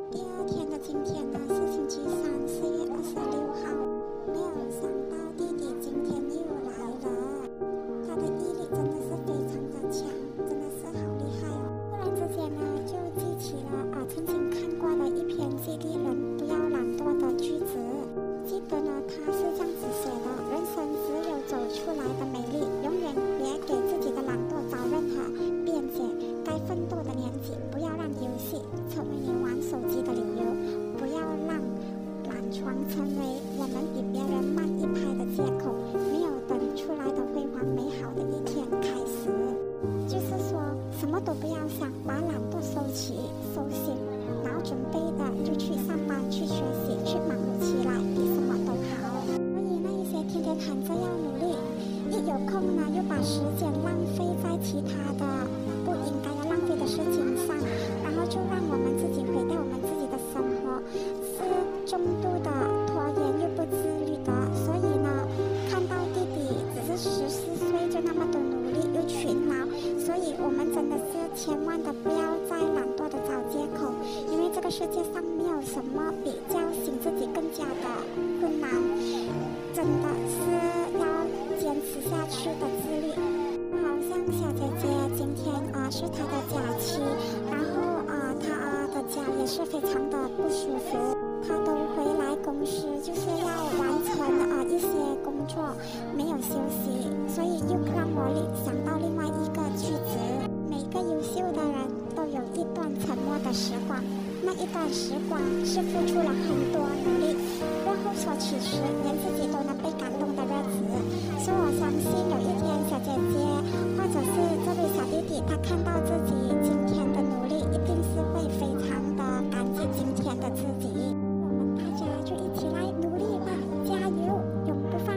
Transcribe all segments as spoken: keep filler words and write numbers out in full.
第二天的今天呢是星期三，四月二十六号。没有想到弟弟今天又来了，他的毅力真的是非常的强，真的是好厉害哦。突然之间呢，就记起了啊曾经看过的一篇激励人不要懒惰的句子。记得呢，他是这样子写的：人生只有走出来的美丽，永远别给自己的懒惰找任何辩解。该奋斗的年纪，不要让游戏成为你玩手机的理由，不要让懒床成为我们比别人慢一拍的借口。没有等出来的辉煌美好的一天开始，就是说什么都不要想，把懒惰收起收心，然后准备的就去上班，去学习，去忙碌起来，比什么都好。所以那一些天天喊着要努力，一有空呢又把时间浪费在其他的不应该要浪费的事情上，然后就让我们自己毁掉我们自己的生活，是重度的拖延又不自律的。所以呢，看到弟弟只是十四岁就那么多努力又勤劳，所以我们真的是千万的不要再懒惰的找借口，因为这个世界上没有什么比叫醒自己更加的困难，真的是要坚持下去的自律。好像小姐姐今天啊、呃、是她的假期，然后啊、呃、她、呃、的脚也是非常的不舒服，她都回来公司就是要完成啊、呃、一些工作，没有休息，所以又让我想到另外一个句子：每个优秀的人都有一段沉默的时光，那一段时光是付出了很多努力，过后所其实连自己都能被感动的日子。所以我相信有一天小姐姐或者是这位小弟弟，他看到自己今天的努力，一定是会非常的感激今天的自己。我们大家就一起来努力吧，加油，永不放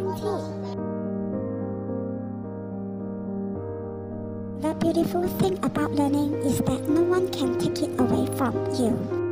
弃。The beautiful thing about learning is that no one can take it away from you.